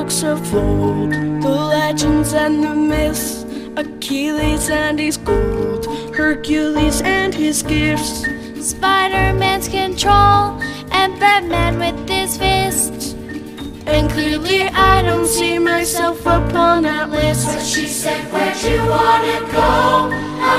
books of old, the legends and the myths, Achilles and his gold, Hercules and his gifts, Spider-Man's control, and Batman with his fist. And clearly I don't see myself upon that list. But she said, where'd you wanna go?